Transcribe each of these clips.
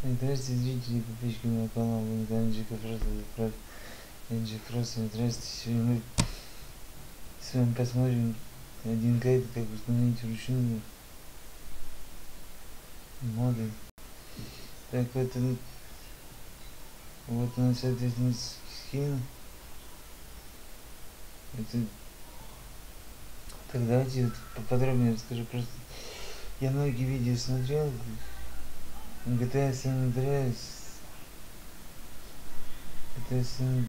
Здравствуйте, зрители и подписчики моего канала. Вы на канале Джека Фроста. Это Энджи Фрост. Здравствуйте. Сегодня мы с вами посмотрим один гайд, как установить вручную моды. Так вот, вот у нас, соответственно, скин. Это... Так, давайте вот поподробнее расскажу. Просто я многие видео смотрел. GTA San Andreas. GTA San...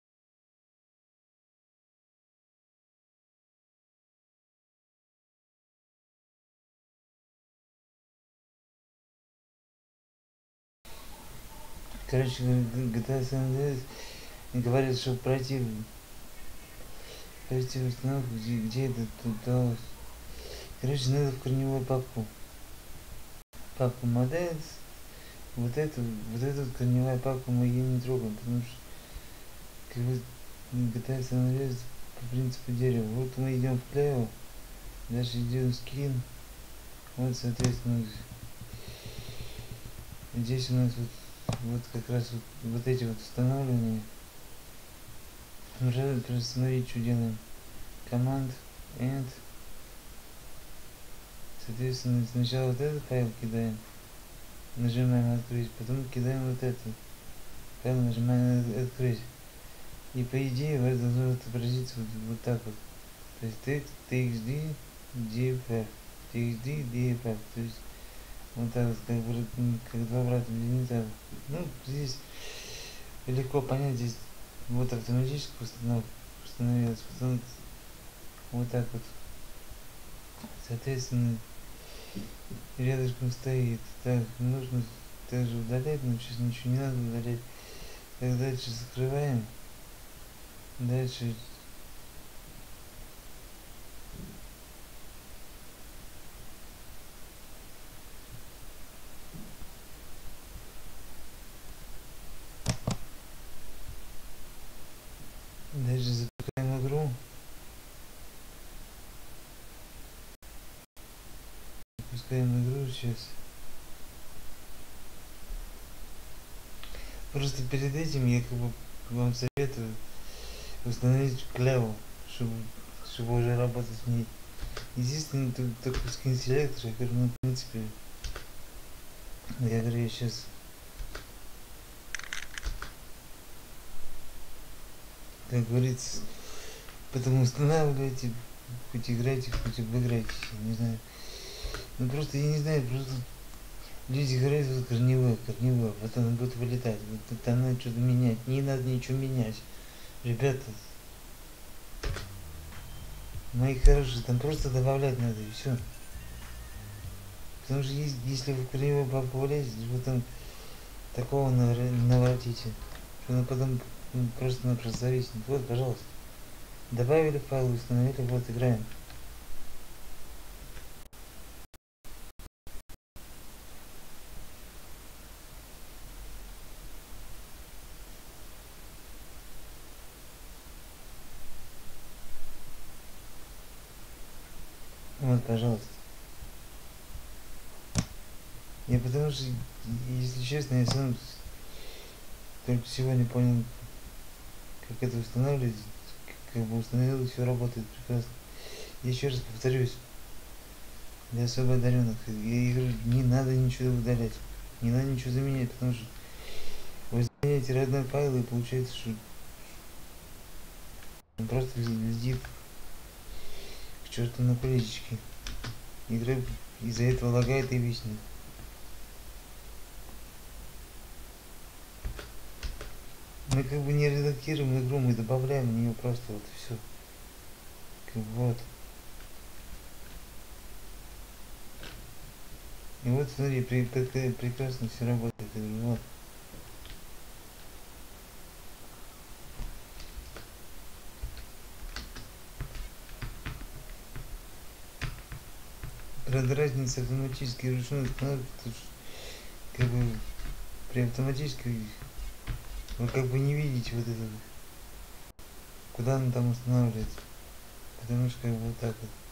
Короче, GTA San Andreas говорят, что пройти установку, где это удалось. Короче, надо в корневую папку Models. Вот эту корневая папку мы ее не трогаем, потому что как бы GTA San Andreas по принципу дерева. Вот мы идем в Play, дальше идем скин. Вот, соответственно, здесь у нас вот как раз вот эти вот установленные. Уже просто смотреть, что делаем. Команд, End. Соответственно, сначала вот этот файл кидаем. Нажимаем открыть, потом кидаем вот этот файл, нажимаем открыть. И по идее у вас должно отобразиться вот так вот. То есть текст txd dff txd dff. То есть вот так вот, как два брата близнеца. Ну, здесь легко понять, здесь вот автоматически установилось, потом вот так вот. Соответственно, рядышком стоит. Так, нужно также удалять, но сейчас ничего не надо удалять. Так, дальше закрываем. Дальше запускаем игру. Запускаем игру сейчас. Просто перед этим я как бы вам советую установить кляву, чтобы уже работать с ней. Единственное, тут такой скин селектор, который, ну, в принципе, я говорю, сейчас как говорится, потом устанавливайте, хоть играйте, хоть обыграйте, не знаю. Ну просто я не знаю, просто люди говорят, вот корневое, вот оно будет вылетать, вот это надо что-то менять, не надо ничего менять. Ребята, мои хорошие, там просто добавлять надо и все. Потому что если вы в корневую папку влезете, вы там такого наворотите, что оно потом просто-напросто зависнет. Вот, пожалуйста. Добавили файл, установили, вот, играем. Вот, пожалуйста. Я потому что, если честно, я сам только сегодня понял, как это устанавливать, как бы установил, и все работает прекрасно. Я еще раз повторюсь, для особо одаренных, я говорю, не надо ничего удалять, не надо ничего заменять, потому что вы заменяете родной файл, и получается, что он просто летит к черту на куличке. Игра из-за этого лагает и виснет. Мы как бы не редактируем игру, мы добавляем в нее просто вот и все. Как бы вот. И вот смотри, прекрасно все работает. Вот. Правда, разница автоматически и ручной установки, как бы при автоматической вы как бы не видите вот это, куда она там устанавливается. Потому что как бы вот так вот.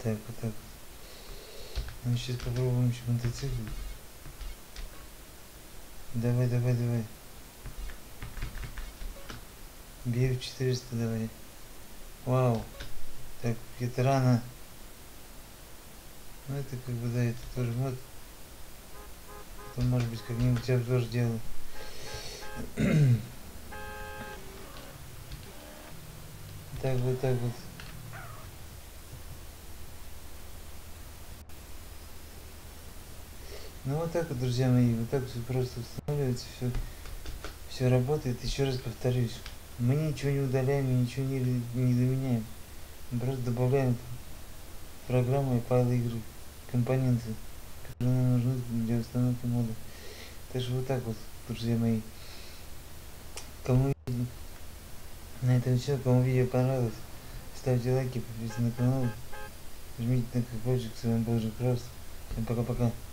Так, вот так. Ну, сейчас попробуем еще мотоцикл. Давай, давай, давай. Бей в 400, давай. Вау. Так, это рано. Ну, это как бы, да, это тоже мод. Это может быть как-нибудь обзор сделаю. Так, вот так вот. Ну вот так вот, друзья мои, вот так все просто устанавливается, все работает. Еще раз повторюсь, мы ничего не удаляем, ничего не заменяем. Мы просто добавляем программы и файлы игры, компоненты, которые нам нужны для установки мода. Так что вот так вот, друзья мои. Кому на этом все, кому видео понравилось, ставьте лайки, подписывайтесь на канал, жмите на колокольчик. С вами был Жик Рост. Всем пока-пока.